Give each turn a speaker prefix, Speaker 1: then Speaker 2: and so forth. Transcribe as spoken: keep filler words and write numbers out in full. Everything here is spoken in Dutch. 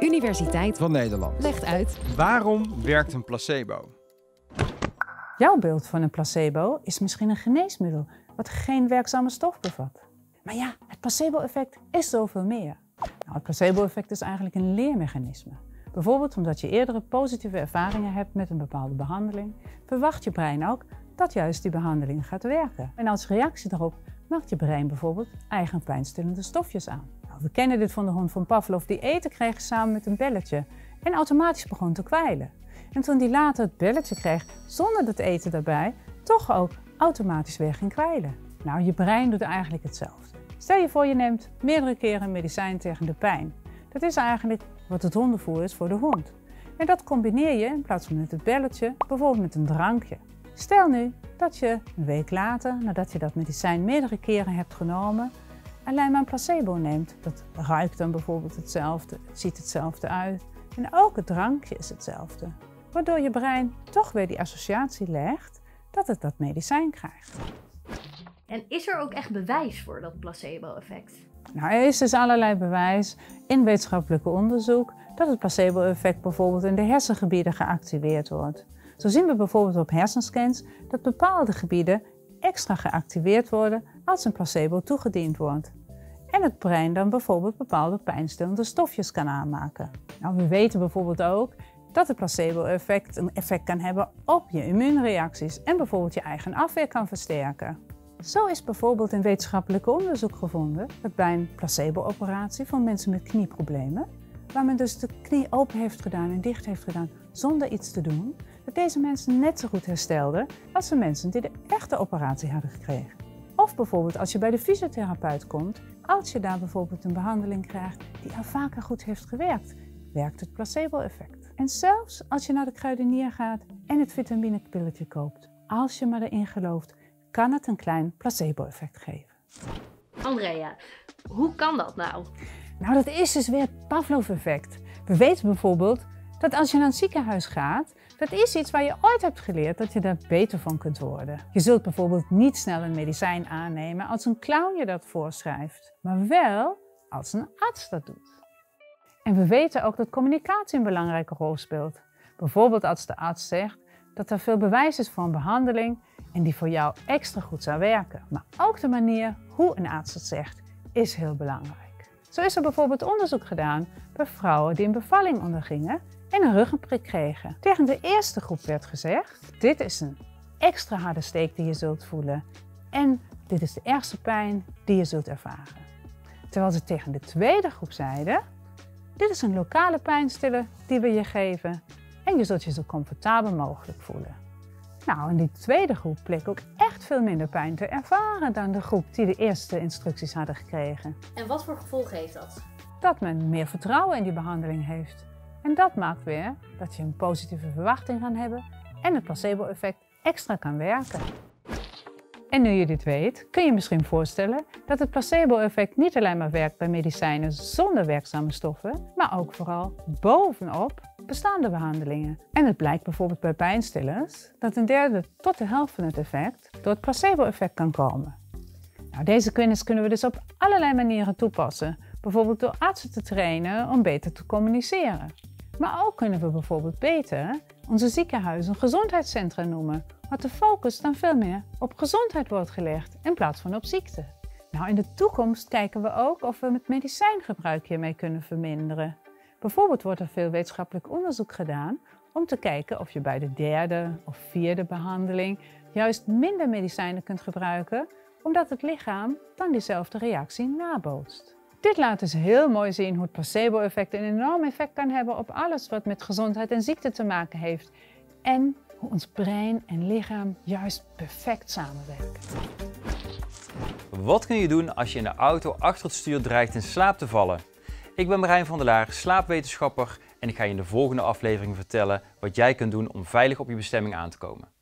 Speaker 1: Universiteit
Speaker 2: van Nederland
Speaker 1: legt uit.
Speaker 2: Waarom werkt een placebo?
Speaker 3: Jouw beeld van een placebo is misschien een geneesmiddel wat geen werkzame stof bevat. Maar ja, het placebo-effect is zoveel meer. Nou, het placebo-effect is eigenlijk een leermechanisme. Bijvoorbeeld omdat je eerdere positieve ervaringen hebt met een bepaalde behandeling, verwacht je brein ook dat juist die behandeling gaat werken. En als reactie daarop maakt je brein bijvoorbeeld eigen pijnstillende stofjes aan. Nou, we kennen dit van de hond van Pavlov die eten kreeg samen met een belletje en automatisch begon te kwijlen. En toen die later het belletje kreeg zonder het eten daarbij, toch ook automatisch weer ging kwijlen. Nou, je brein doet eigenlijk hetzelfde. Stel je voor je neemt meerdere keren een medicijn tegen de pijn. Dat is eigenlijk wat het hondenvoer is voor de hond. En dat combineer je in plaats van met het belletje, bijvoorbeeld met een drankje. Stel nu dat je een week later, nadat je dat medicijn meerdere keren hebt genomen, alleen maar een placebo neemt. Dat ruikt dan bijvoorbeeld hetzelfde, het ziet hetzelfde uit. En ook het drankje is hetzelfde. Waardoor je brein toch weer die associatie legt dat het dat medicijn krijgt.
Speaker 4: En is er ook echt bewijs voor dat placebo-effect?
Speaker 3: Nou, er is dus allerlei bewijs in wetenschappelijk onderzoek dat het placebo-effect bijvoorbeeld in de hersengebieden geactiveerd wordt. Zo zien we bijvoorbeeld op hersenscans dat bepaalde gebieden extra geactiveerd worden als een placebo toegediend wordt. En het brein dan bijvoorbeeld bepaalde pijnstillende stofjes kan aanmaken. Nou, we weten bijvoorbeeld ook dat het placebo-effect een effect kan hebben op je immuunreacties en bijvoorbeeld je eigen afweer kan versterken. Zo is bijvoorbeeld in wetenschappelijk onderzoek gevonden dat bij een placebo-operatie van mensen met knieproblemen, waar men dus de knie open heeft gedaan en dicht heeft gedaan zonder iets te doen, dat deze mensen net zo goed herstelden als de mensen die de echte operatie hadden gekregen. Of bijvoorbeeld als je bij de fysiotherapeut komt, als je daar bijvoorbeeld een behandeling krijgt die al vaker goed heeft gewerkt, werkt het placebo-effect. En zelfs als je naar de kruidenier gaat en het vitaminepilletje koopt, als je maar erin gelooft, kan het een klein placebo-effect geven.
Speaker 4: Andrea, hoe kan dat nou?
Speaker 3: Nou, dat is dus weer het Pavlov-effect. We weten bijvoorbeeld dat als je naar een ziekenhuis gaat, dat is iets waar je ooit hebt geleerd dat je daar beter van kunt worden. Je zult bijvoorbeeld niet snel een medicijn aannemen als een clown je dat voorschrijft, maar wel als een arts dat doet. En we weten ook dat communicatie een belangrijke rol speelt. Bijvoorbeeld als de arts zegt dat er veel bewijs is voor een behandeling en die voor jou extra goed zou werken. Maar ook de manier hoe een arts het zegt is heel belangrijk. Zo is er bijvoorbeeld onderzoek gedaan bij vrouwen die een bevalling ondergingen en een ruggenprik kregen. Tegen de eerste groep werd gezegd, dit is een extra harde steek die je zult voelen en dit is de ergste pijn die je zult ervaren. Terwijl ze tegen de tweede groep zeiden, dit is een lokale pijnstiller die we je geven en je zult je zo comfortabel mogelijk voelen. Nou, en die tweede groep bleek ook echt veel minder pijn te ervaren dan de groep die de eerste instructies hadden gekregen.
Speaker 4: En wat voor gevolgen heeft dat?
Speaker 3: Dat men meer vertrouwen in die behandeling heeft. En dat maakt weer dat je een positieve verwachting kan hebben en het placebo-effect extra kan werken. En nu je dit weet, kun je misschien voorstellen dat het placebo-effect niet alleen maar werkt bij medicijnen zonder werkzame stoffen, maar ook vooral bovenop bestaande behandelingen. En het blijkt bijvoorbeeld bij pijnstillers dat een derde tot de helft van het effect door het placebo-effect kan komen. Nou, deze kennis kunnen we dus op allerlei manieren toepassen. Bijvoorbeeld door artsen te trainen om beter te communiceren. Maar ook kunnen we bijvoorbeeld beter onze ziekenhuizen een gezondheidscentra noemen, waar de focus dan veel meer op gezondheid wordt gelegd in plaats van op ziekte. Nou, in de toekomst kijken we ook of we met medicijngebruik hiermee kunnen verminderen. Bijvoorbeeld wordt er veel wetenschappelijk onderzoek gedaan om te kijken of je bij de derde of vierde behandeling juist minder medicijnen kunt gebruiken, omdat het lichaam dan diezelfde reactie nabootst. Dit laat dus heel mooi zien hoe het placebo-effect een enorm effect kan hebben op alles wat met gezondheid en ziekte te maken heeft. En hoe ons brein en lichaam juist perfect samenwerken.
Speaker 5: Wat kun je doen als je in de auto achter het stuur dreigt in slaap te vallen? Ik ben Marijn van der Laar, slaapwetenschapper en ik ga je in de volgende aflevering vertellen wat jij kunt doen om veilig op je bestemming aan te komen.